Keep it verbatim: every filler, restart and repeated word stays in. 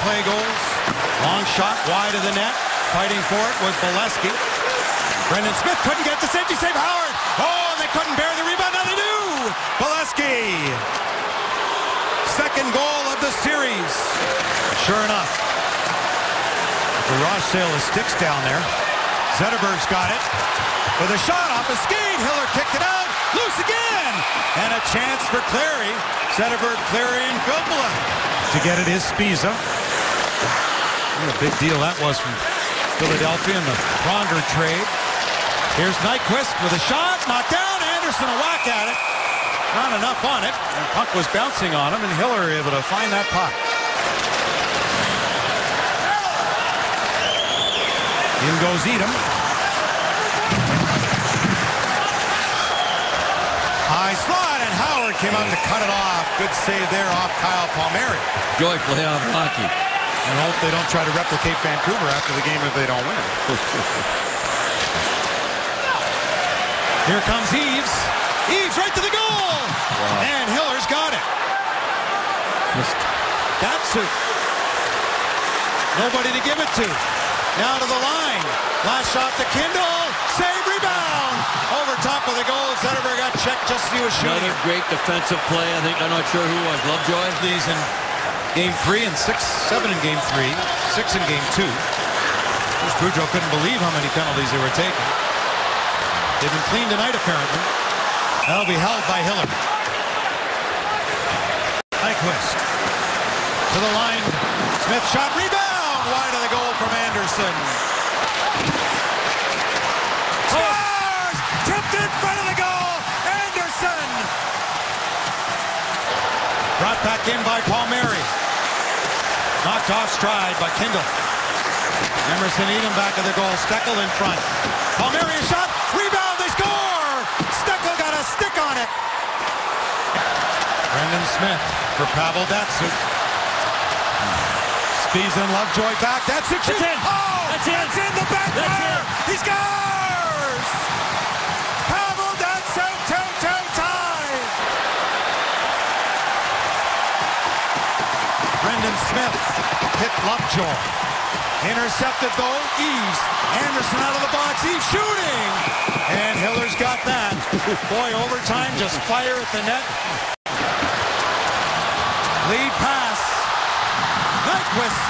play goals. Long shot wide of the net. Fighting for it was Bolesky. Brendan Smith couldn't get the safety save. Howard. Oh, they couldn't bear the rebound. Now they do. Bolesky. Second goal of the series. Sure enough. The Ross sail of sticks down there. Zetterberg's got it. With a shot off a skate. Hiller kicked it out. Loose again. And a chance for Clary. Zetterberg, Clary, and Filppula. To get it is Spiza. What a big deal that was from Philadelphia in the Pronger trade. Here's Nyquist with a shot. Knocked down. Anderson a whack at it. Not enough on it. And puck was bouncing on him, and Hiller able to find that puck. In goes Edom. High slot, and Howard came out to cut it off. Good save there off Kyle Palmieri. Joy playoff hockey. And hope they don't try to replicate Vancouver after the game if they don't win. Here comes Eves. Eves right to the goal. Wow. And Hiller's got it. That's it. Nobody to give it to. Now to the line. Last shot to Kindle. Save, rebound. Over top of the goal. Zetterberg got checked just as he was shooting. Another great defensive play. I think, I'm not sure who was. Lovejoy? These in game three and six, seven in game three, six in game two. Boudreau couldn't believe how many penalties they were taking. They've been clean tonight, apparently. That'll be held by Hiller. Nyquist. To the line. Smith shot, rebound. Wide of the goal from Anderson. Scores! Tipped in front of the goal. Anderson. Brought back in by Palmieri. Knocked off stride by Kindle. Emerson Edom back of the goal. Steckel in front. Palmieri a shot. Rebound. They score. Steckel got a stick on it. Brendan Smith for Pavel Datsyuk. Spiza and Lovejoy back. Datsyuk shoots. That's in. Oh, that's in. That's in the back corner. He scores. Pavel Datsyuk two two tie. Brendan Smith hit Lovejoy. Intercepted though. Eves. Anderson out of the box. Eves shooting. And Hiller's got that. Boy, overtime, just fire at the net. Lead pass. Nyquist